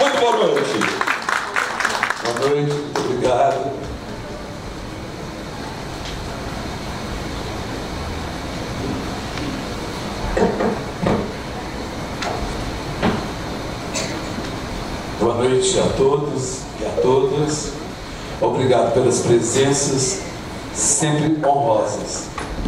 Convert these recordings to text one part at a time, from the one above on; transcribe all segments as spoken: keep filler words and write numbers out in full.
Muito boa noite. Boa noite, muito obrigado. Boa noite a todos e a todas. Obrigado pelas presenças sempre honrosas.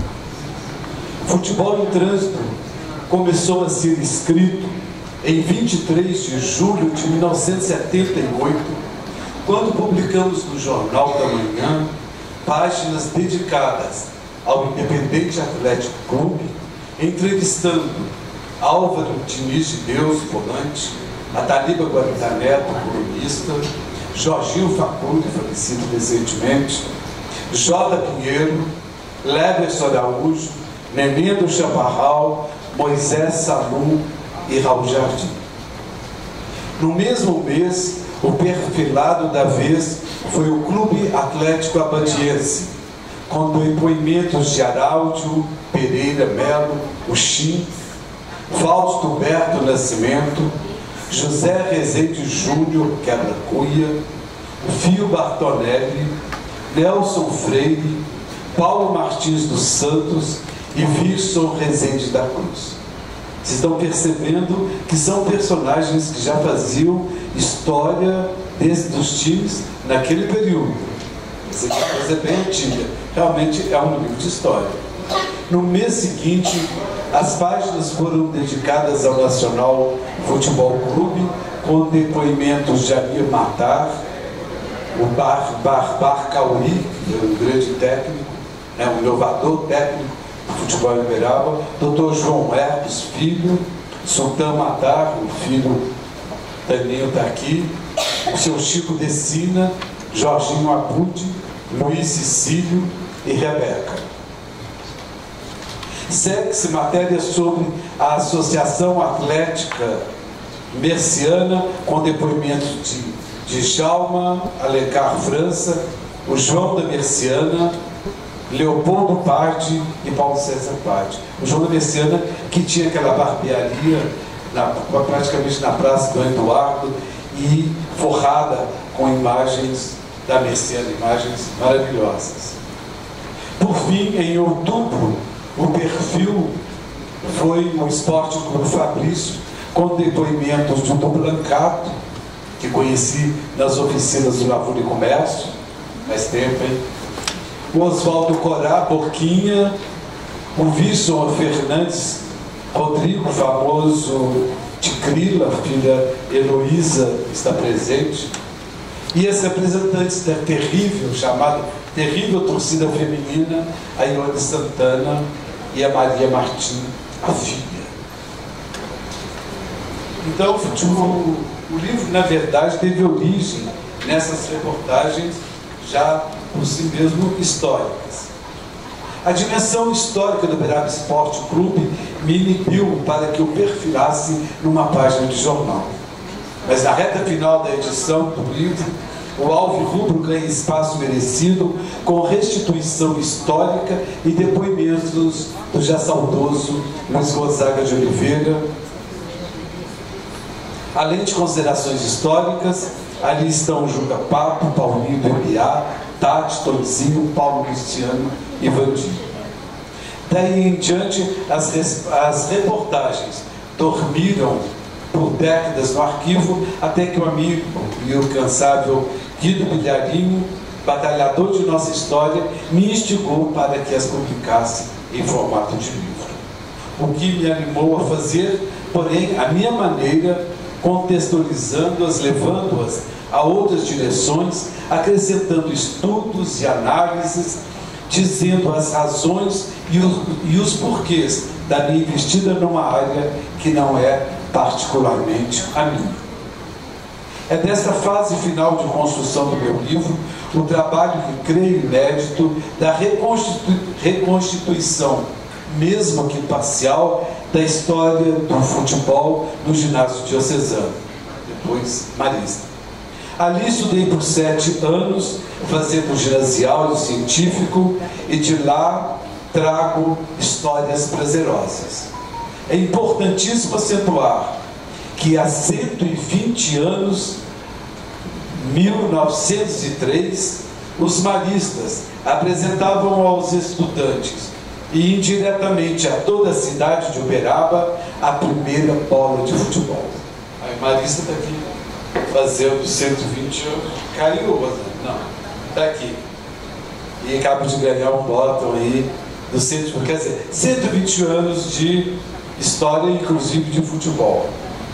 Futebol em Trânsito começou a ser escrito em vinte e três de julho de mil novecentos e setenta e oito, quando publicamos no Jornal da Manhã páginas dedicadas ao Independente Atlético Clube, entrevistando Álvaro Diniz de Deus, volante, Ataliba Guarita Neto, colunista, Jorginho Facundo, falecido recentemente, J. Pinheiro, Leverson Araújo, Nenê do Chaparral, Moisés Salum e Raul Jardim. No mesmo mês, o perfilado da vez foi o Clube Atlético Abadiense, com depoimentos de Araudio Pereira Melo, o Chim, Fausto Berto Nascimento, José Rezende Júnior Quebra-Cuia, Fio Bartonelli, Nelson Freire, Paulo Martins dos Santos e Wilson Rezende da Cruz. Vocês estão percebendo que são personagens que já faziam história desde os times naquele período. Essa coisa é bem antiga. Realmente é um livro de história. No mês seguinte, as páginas foram dedicadas ao Nacional Futebol Clube, com depoimentos de Amir Matar, o Bar, Bar, Bar Cauri, um grande técnico, né, um inovador técnico do futebol em Uberaba, doutor João Herpes Filho, Sultan Matar, o filho Daninho está aqui, o seu Chico Decina, Jorginho Abud, Luiz Cecílio e Rebeca. Segue-se matéria sobre a Associação Atlética Merciana, com depoimentos de, de Jalma Alencar França, o João da Merciana, Leopoldo Pardi e Paulo César Pardi. O João da Merciana, que tinha aquela barbearia na, praticamente na Praça do Eduardo e forrada com imagens da Merciana, imagens maravilhosas. Por fim, em outubro, o perfil foi o Esporte Clube Fabrício, com depoimentos de Dom Blancato, que conheci nas oficinas do Lavoura e Comércio, faz tempo, hein? O Oswaldo Corá, Boquinha, o Wilson Fernandes Rodrigo, famoso Ticrila, a filha Heloísa está presente, e as representantes da terrível, chamada terrível torcida feminina, a Ione Santana e a Maria Martim, a filha. Então, o, o livro, na verdade, teve origem nessas reportagens já por si mesmo históricas. A dimensão histórica do Uberaba Esporte Clube me inibiu para que eu perfilasse numa página de jornal. Mas na reta final da edição do livro, o alvirrubro ganha espaço merecido com restituição histórica e depoimentos do já saudoso Luiz Gonzaga de Oliveira. Além de considerações históricas, ali estão Juca Papo, Paulinho do Ibiá, Tati, Tonzinho, Paulo Cristiano e Vandir. Daí em diante, as, as reportagens dormiram por décadas no arquivo, até que o amigo e o incansável Guido Bilharinho, batalhador de nossa história, me instigou para que as publicasse em formato de livro. O que me animou a fazer, porém, a minha maneira, contextualizando-as, levando-as a outras direções, acrescentando estudos e análises, dizendo as razões e os, e os porquês da minha investida numa área que não é particularmente a minha. É desta fase final de construção do meu livro o trabalho que creio inédito da reconstitu reconstituição, mesmo que parcial, da história do futebol no ginásio diocesano, depois marista. Ali estudei por sete anos, fazendo ginasial e científico, e de lá trago histórias prazerosas. É importantíssimo acentuar que há cento e vinte anos, mil novecentos e três, os maristas apresentavam aos estudantes e indiretamente a toda a cidade de Uberaba a primeira bola de futebol. A marista está aqui fazendo cento e vinte anos, caiu, não, está aqui. E acabo de ganhar um bottom aí do cento, quer dizer, cento e vinte anos de história, inclusive de futebol.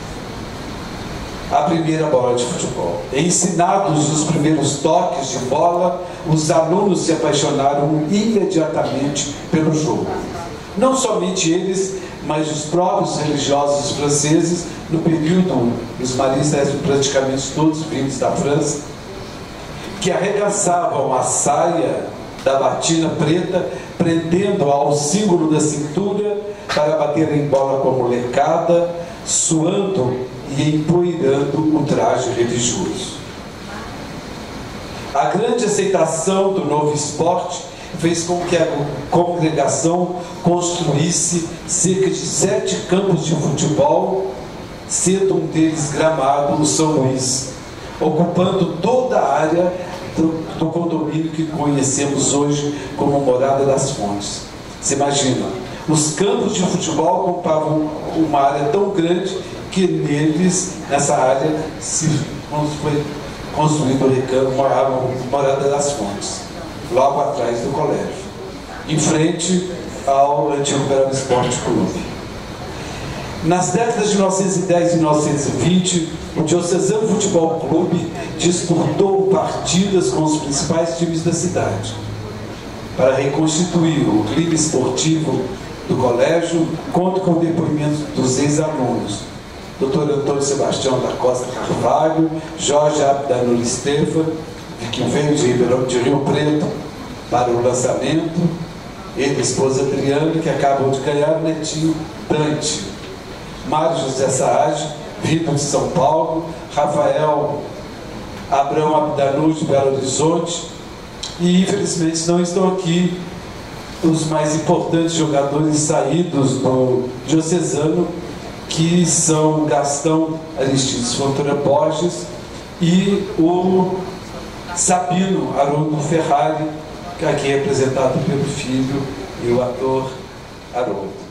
A primeira bola de futebol. Ensinados os primeiros toques de bola, os alunos se apaixonaram imediatamente pelo jogo. Não somente eles, mas os próprios religiosos franceses, no período, os maristas eram praticamente todos vindos da França, que arregaçavam a saia da batina preta, prendendo ao símbolo da cintura para bater em bola com a molecada, suando e empoeirando o traje religioso. A grande aceitação do novo esporte fez com que a congregação construísse cerca de sete campos de futebol, sendo um deles gramado, o São Luís, ocupando toda a área do, do condomínio que conhecemos hoje como Morada das Fontes. Você imagina, os campos de futebol ocupavam uma área tão grande que neles, nessa área, se foi construído o recanto, morava Morada das Fontes, logo atrás do colégio, em frente ao antigo Uberaba Esporte Clube. Nas décadas de mil novecentos e dez e mil novecentos e vinte, o Diocesano Futebol Clube disputou partidas com os principais times da cidade. Para reconstituir o clima esportivo do colégio, conto com o depoimento dos ex-alunos, doutor Antônio Sebastião da Costa Carvalho, Jorge Abdanur Estefa, que veio de, Ribeirão, de Rio Preto para o lançamento, ele e a esposa Adriana, que acabam de ganhar o netinho Dante, Mário José Saad, vindo de São Paulo, Rafael Abrão Abdanur de Belo Horizonte, e infelizmente não estão aqui os mais importantes jogadores saídos do Diocesano, que são Gastão Aristides Fontoura Borges e o Sabino Haroldo Ferrari, que aqui é representado pelo filho e o ator Haroldo.